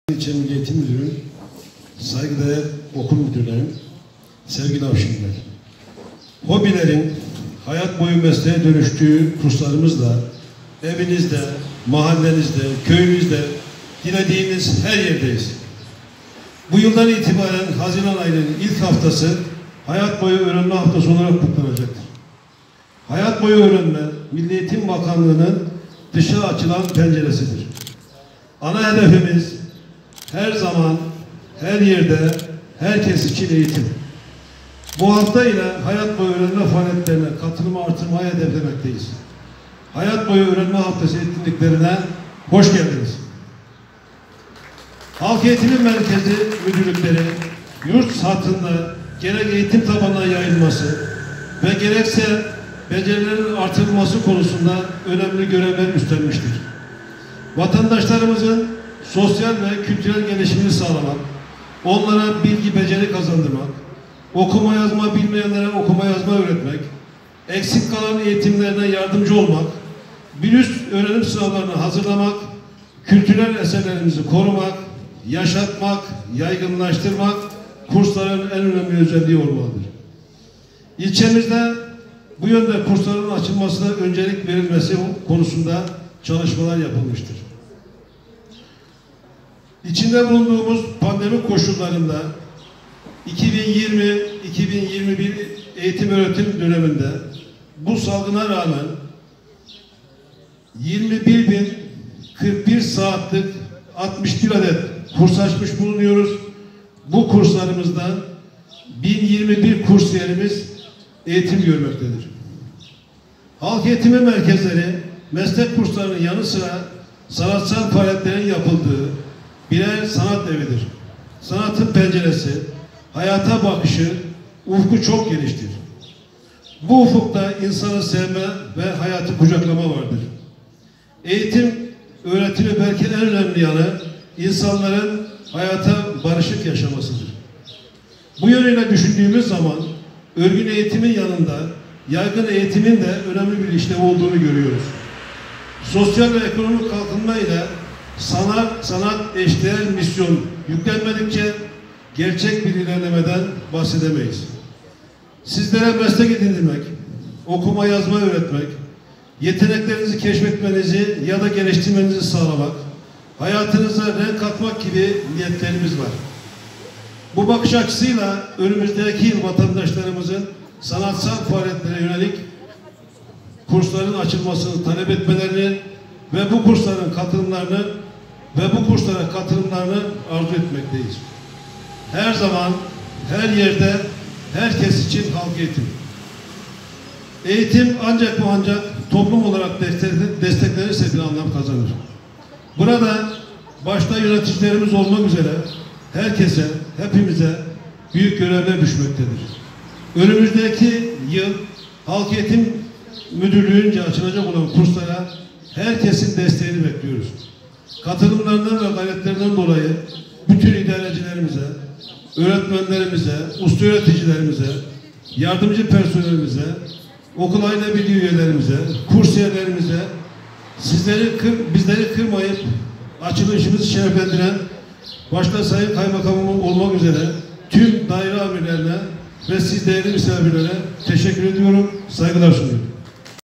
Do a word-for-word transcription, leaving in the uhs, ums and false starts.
İlçe Milli Eğitim Müdürü, saygıdeğer okul müdürlerim, sevgili avşinler. Hobilerin hayat boyu mesleğe dönüştüğü kurslarımızla evinizde, mahallenizde, köyünüzde, dilediğiniz her yerdeyiz. Bu yıldan itibaren Haziran ayının ilk haftası hayat boyu öğrenme haftası olarak kutlanacaktır. Hayat boyu öğrenme, Milli Eğitim Bakanlığı'nın dışa açılan penceresidir. Ana hedefimiz her zaman, her yerde, herkes için eğitim. Bu hafta ile hayat boyu öğrenme faaliyetlerine katılımı artırmayı hedeflemekteyiz. Hayat boyu öğrenme haftası etkinliklerine hoş geldiniz. Halk Eğitimi Merkezi müdürlükleri yurt satında gerek eğitim tabanına yayılması ve gerekse becerilerin artırılması konusunda önemli görevler üstlenmiştir. Vatandaşlarımızın sosyal ve kültürel gelişimini sağlamak, onlara bilgi, beceri kazandırmak, okuma yazma bilmeyenlere okuma yazma öğretmek, eksik kalan eğitimlerine yardımcı olmak, bir üst öğrenim sınavlarını hazırlamak, kültürel eserlerimizi korumak, yaşatmak, yaygınlaştırmak kursların en önemli özelliği olmalıdır. İlçemizde bu yönde kursların açılmasına öncelik verilmesi konusunda çalışmalar yapılmıştır. İçinde bulunduğumuz pandemi koşullarında iki bin yirmi iki bin yirmi bir eğitim öğretim döneminde bu salgına rağmen yirmi bir bin kırk bir saatlik altmış bir adet kurs açmış bulunuyoruz. Bu kurslarımızdan bin yirmi bir kursiyerimiz eğitim görmektedir. Halk eğitimi merkezleri meslek kurslarının yanı sıra sanatsal faaliyetlerin yapıldığı birer sanat evidir. Sanatın penceresi, hayata bakışı, ufku çok geniştir. Bu ufukta insanı sevme ve hayatı kucaklama vardır. Eğitim, öğretimi belki en önemli yanı insanların hayata barışık yaşamasıdır. Bu yönüyle düşündüğümüz zaman örgün eğitimin yanında yaygın eğitimin de önemli bir işlev olduğunu görüyoruz. Sosyal ve ekonomik kalkınma ile sanat, sanat eşdeğer misyon yüklenmedikçe gerçek bir ilerlemeden bahsedemeyiz. Sizlere meslek edindirmek, okuma yazma öğretmek, yeteneklerinizi keşfetmenizi ya da geliştirmenizi sağlamak, hayatınıza renk katmak gibi niyetlerimiz var. Bu bakış açısıyla önümüzdeki yıl vatandaşlarımızın sanatsal faaliyetlere yönelik kursların açılmasını talep etmelerini ve bu kursların katılımlarını ve bu kurslara katılımlarını arzu etmekteyiz. Her zaman, her yerde, herkes için halk eğitim. Eğitim ancak bu ancak toplum olarak desteklenirse bir anlam kazanır. Burada başta yöneticilerimiz olmak üzere herkese, hepimize büyük görevler düşmektedir. Önümüzdeki yıl Halk Eğitim Müdürlüğü'nce açılacak olan kurslara herkesin desteğini bekliyoruz. Katılımlarından ve gayretlerinden dolayı bütün idarecilerimize, öğretmenlerimize, usta öğreticilerimize, yardımcı personelimize, okul aile birliği üyelerimize, kursiyerlerimize, sizleri kır, bizleri kırmayıp açılışımızı şereflendiren başta Sayın Kaymakamım olmak üzere tüm daire amirlerine ve siz değerli misafirlere teşekkür ediyorum, saygılar sunuyorum.